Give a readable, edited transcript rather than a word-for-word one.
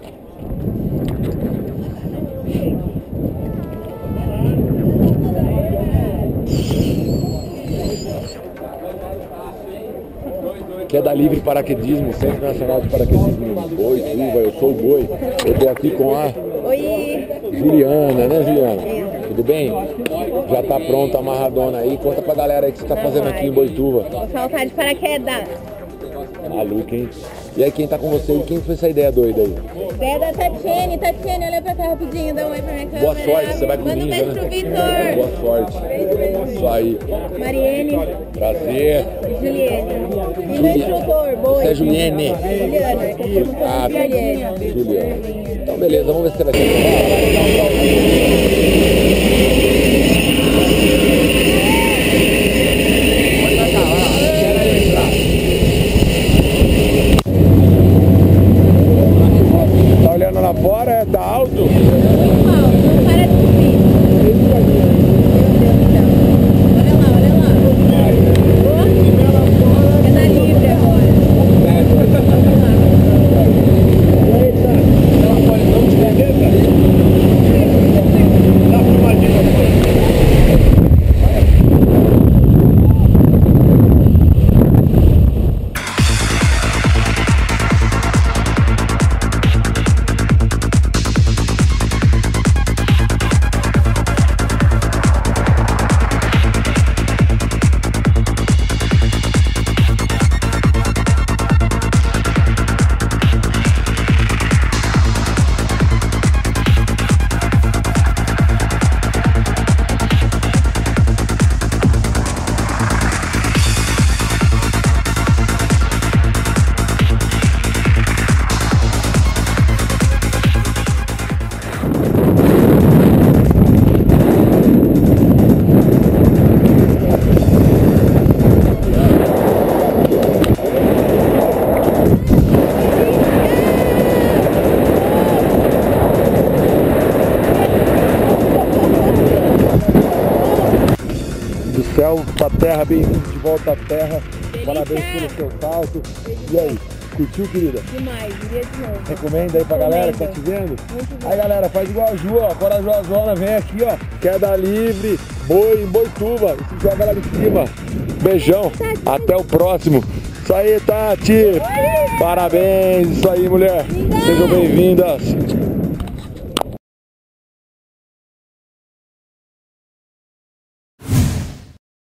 Que é da Livre Paraquedismo, Centro Nacional de Paraquedismo Boi, Tuva, eu sou o Boi. Eu tô aqui com a Juliana, né, Juliana? Tudo bem? Já tá pronta, amarradona aí. Conta pra galera aí o que você tá fazendo aqui em Boituva. Vou saltar de paraquedas. Maluco, hein? E aí, quem tá com você e quem foi essa ideia doida aí? Ideia da Tatiane. Tatiane, olha pra cá rapidinho, dá um oi pra minha câmera. Boa sorte, você vai com Manda um beijo pro Vitor. Boa sorte. Isso aí. Mariene. Prazer. Juliene. E meu instrutor, Boi. Você é Juliene? Juliana. Ah, Juliana. Então, beleza, vamos ver se você vai ter. Tá olhando lá fora? Tá alto? Não para de subir. Meu Deus do céu. Olha lá, olha lá. É na Livre agora. Do céu pra terra, bem-vindo de volta à terra. Parabéns pelo seu salto. E aí, curtiu, querida? Demais, iria de novo. Recomenda aí pra galera que tá te vendo? Muito bom. Aí, galera, faz igual a Ju, ó. Corajosona, vem aqui, ó. Queda livre, boi em Boituva. E se joga lá de cima. Beijão. Até o próximo. Isso aí, Tati. Parabéns. Isso aí, mulher. Sejam bem-vindas.